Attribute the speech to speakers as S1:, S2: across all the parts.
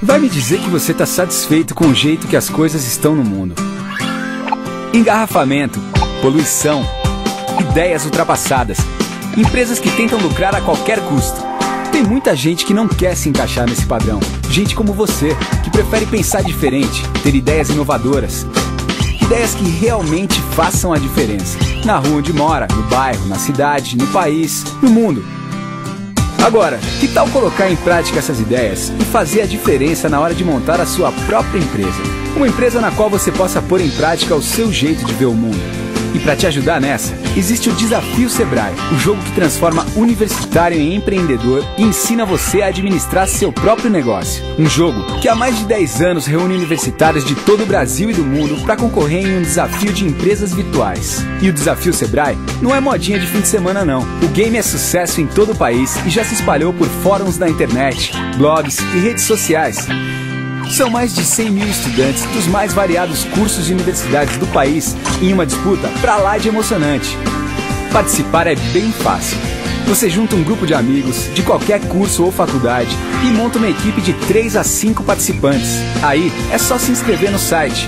S1: Vai me dizer que você está satisfeito com o jeito que as coisas estão no mundo. Engarrafamento, poluição, ideias ultrapassadas, empresas que tentam lucrar a qualquer custo. Tem muita gente que não quer se encaixar nesse padrão. Gente como você, que prefere pensar diferente, ter ideias inovadoras. Ideias que realmente façam a diferença. Na rua onde mora, no bairro, na cidade, no país, no mundo. Agora, que tal colocar em prática essas ideias e fazer a diferença na hora de montar a sua própria empresa? Uma empresa na qual você possa pôr em prática o seu jeito de ver o mundo. E para te ajudar nessa, existe o Desafio Sebrae, o jogo que transforma universitário em empreendedor e ensina você a administrar seu próprio negócio. Um jogo que há mais de 10 anos reúne universitários de todo o Brasil e do mundo para concorrer em um desafio de empresas virtuais. E o Desafio Sebrae não é modinha de fim de semana não. O game é sucesso em todo o país e já se espalhou por fóruns na internet, blogs e redes sociais. São mais de 100 mil estudantes dos mais variados cursos de universidades do país em uma disputa pra lá de emocionante. Participar é bem fácil. Você junta um grupo de amigos de qualquer curso ou faculdade e monta uma equipe de 3 a 5 participantes. Aí é só se inscrever no site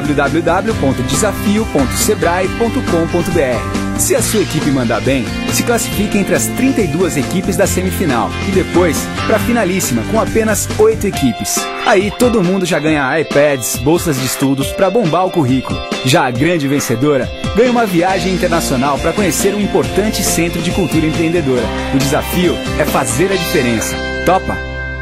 S1: www.desafio.sebrae.com.br. Se a sua equipe mandar bem, se classifica entre as 32 equipes da semifinal e depois para a finalíssima com apenas 8 equipes. Aí todo mundo já ganha iPads, bolsas de estudos para bombar o currículo. Já a grande vencedora ganha uma viagem internacional para conhecer um importante centro de cultura empreendedora. O desafio é fazer a diferença. Topa?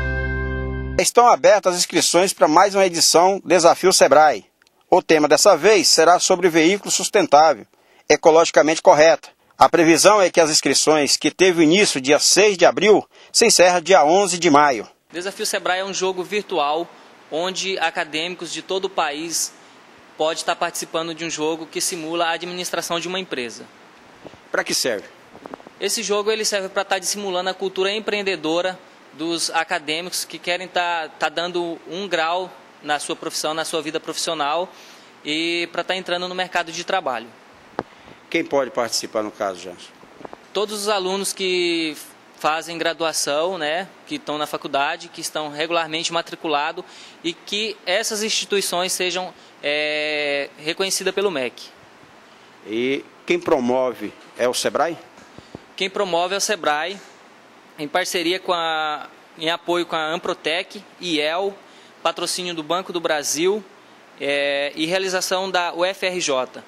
S2: Estão abertas as inscrições para mais uma edição Desafio Sebrae. O tema dessa vez será sobre veículo sustentável, ecologicamente correta. A previsão é que as inscrições, que teve início dia 6 de abril, se encerra dia 11 de maio.
S3: Desafio Sebrae é um jogo virtual onde acadêmicos de todo o país podem estar participando de um jogo que simula a administração de uma empresa.
S2: Para que serve?
S3: Esse jogo ele serve para estar dissimulando a cultura empreendedora dos acadêmicos que querem estar dando um grau na sua profissão, na sua vida profissional e para estar entrando no mercado de trabalho.
S2: Quem pode participar no caso, Janson?
S3: Todos os alunos que fazem graduação, né, que estão na faculdade, que estão regularmente matriculados e que essas instituições sejam reconhecidas pelo MEC.
S2: E quem promove é o Sebrae?
S3: Quem promove é o Sebrae, em parceria em apoio com a Amprotec, IEL, patrocínio do Banco do Brasil e realização da UFRJ.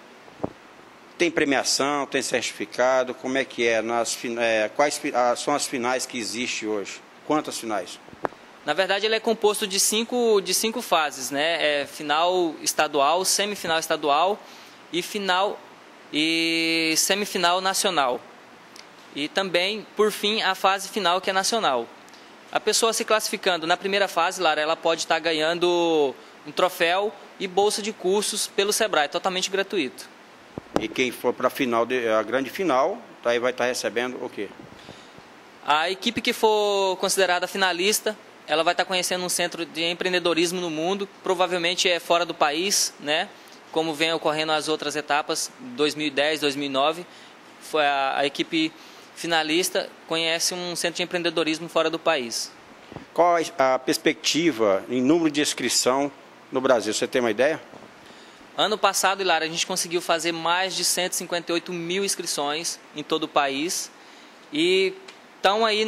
S2: Tem premiação, tem certificado, como é que é? Quais são as finais que existem hoje? Quantas finais?
S3: Na verdade, ele é composto de cinco fases, né? Final estadual, semifinal estadual e final e semifinal nacional. E também, por fim, a fase final, que é nacional. A pessoa se classificando na primeira fase, Lara, ela pode estar ganhando um troféu e bolsa de cursos pelo Sebrae, totalmente gratuito.
S2: E quem for para a grande final, aí vai estar recebendo o quê?
S3: A equipe que for considerada finalista, ela vai estar conhecendo um centro de empreendedorismo no mundo, provavelmente é fora do país, né? Como vem ocorrendo as outras etapas, 2010, 2009, foi a equipe finalista conhece um centro de empreendedorismo fora do país.
S2: Qual a perspectiva em número de inscrição no Brasil? Você tem uma ideia?
S3: Ano passado, Hilário, a gente conseguiu fazer mais de 158 mil inscrições em todo o país e estão aí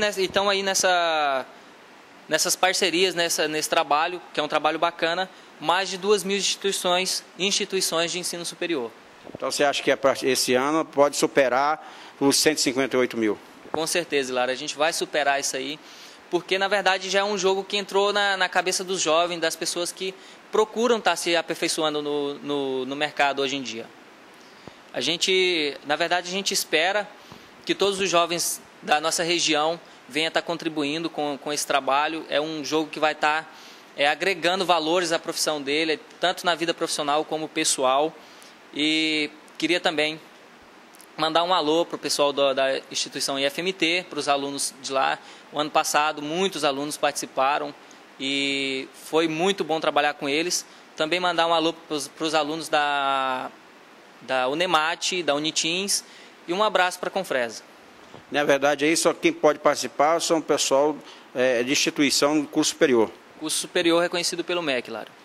S3: nessas parcerias, nesse trabalho, que é um trabalho bacana, mais de 2 mil instituições de ensino superior.
S2: Então você acha que esse ano pode superar os 158 mil?
S3: Com certeza, Hilário, a gente vai superar isso aí, porque na verdade já é um jogo que entrou na cabeça dos jovens, das pessoas que procuram estar se aperfeiçoando no mercado hoje em dia. Na verdade, a gente espera que todos os jovens da nossa região venham estar contribuindo com esse trabalho. É um jogo que vai estar agregando valores à profissão dele, tanto na vida profissional como pessoal. E queria também mandar um alô para o pessoal da instituição IFMT, para os alunos de lá. O ano passado, muitos alunos participaram e foi muito bom trabalhar com eles. Também mandar um alô para os alunos da Unemate, da Unitins, e um abraço para a Confresa.
S2: Na verdade, aí só quem pode participar são o pessoal de instituição de curso superior.
S3: curso superior reconhecido pelo MEC, Lário.